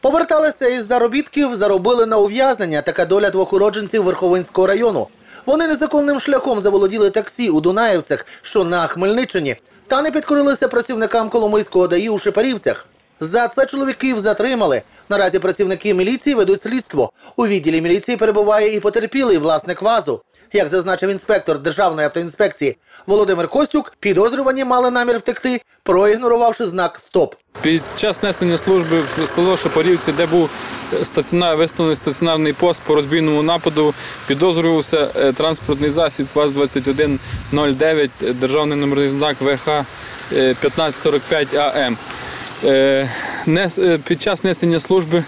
Поверталися із заробітків, заробили на ув'язнення. Така доля двох уродженців Верховинського району. Вони незаконним шляхом заволоділи таксі у Дунаївцях, що на Хмельниччині, та не підкорилися працівникам Коломийського ДАІ у Шепарівцях. За це чоловіків затримали. Наразі працівники міліції ведуть слідство. У відділі міліції перебуває і потерпілий власник ВАЗу. Як зазначив інспектор Державної автоінспекції Володимир Костюк, підозрювані мали намір втекти, проігнорувавши знак «Стоп». Під час несення служби в село Шепарівці, де був виставлений стаціонарний пост по розбійному нападу, підозрювався транспортний засіб ВАЗ-2109, державний номерний знак ВХ 1545 АМ. Під час несення служби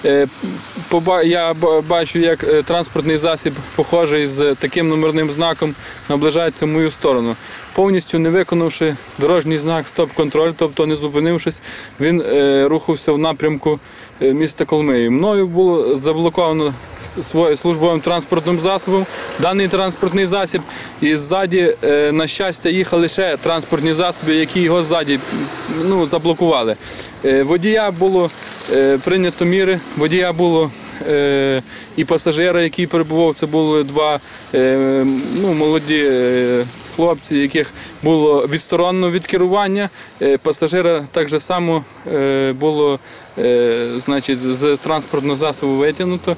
я бачу, як транспортний засіб, похожий з таким номерним знаком, наближається в мою сторону. Повністю не виконавши дорожній знак «Стоп-контроль», тобто не зупинившись, він рухався в напрямку міста Коломиї. Мною було заблоковано службовим транспортним засобом даний транспортний засіб, і ззаді, на щастя, їхали ще транспортні засоби, які його ззаді заблокували. Водія було прийнято міри, водія було і пасажира, який перебував, це були два молоді хлопці, яких було відсторонено від керування. Пасажира так же само було з транспортного засобу витягнуто,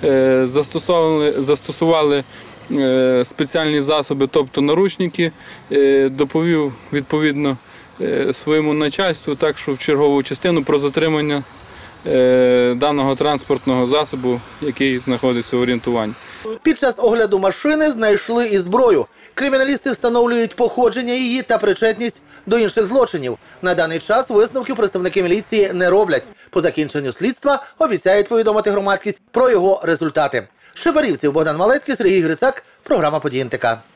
застосували спеціальні засоби, тобто наручники, доповів відповідно своєму начальству, так що в чергову частину про затримання даного транспортного засобу, який знаходиться в орієнтуванні. Під час огляду машини знайшли і зброю. Криміналісти встановлюють походження її та причетність до інших злочинів. На даний час висновків представники міліції не роблять. По закінченню слідства обіцяють повідомити громадськість про його результати. Шепарівців, Богдан Малецький, Сергій Грицак, програма «Події НТК».